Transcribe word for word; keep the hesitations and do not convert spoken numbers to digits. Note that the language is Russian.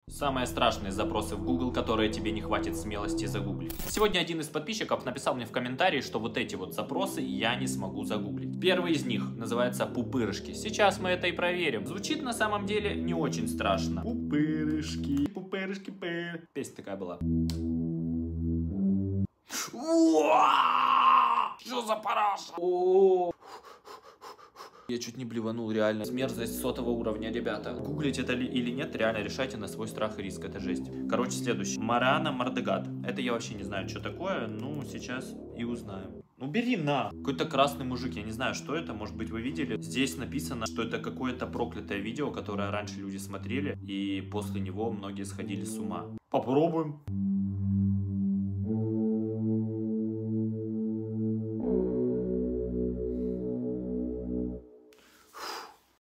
Самые страшные запросы в Google, которые тебе не хватит смелости загуглить. Сегодня один из подписчиков написал мне в комментарии, что вот эти вот запросы я не смогу загуглить. Первый из них называется пупырышки. Сейчас мы это и проверим. Звучит на самом деле не очень страшно. Пупырышки, пупырышки, пы. Песня такая была. Что за параша? Я чуть не блеванул, реально. Мерзость сотого уровня, ребята. Гуглить это ли или нет, реально решайте на свой страх и риск, это жесть. Короче, следующий. Марана Мардегат. Это я вообще не знаю, что такое, ну, сейчас и узнаем. Ну, бери на. Какой-то красный мужик, я не знаю, что это, может быть, вы видели. Здесь написано, что это какое-то проклятое видео, которое раньше люди смотрели, и после него многие сходили с ума. Попробуем.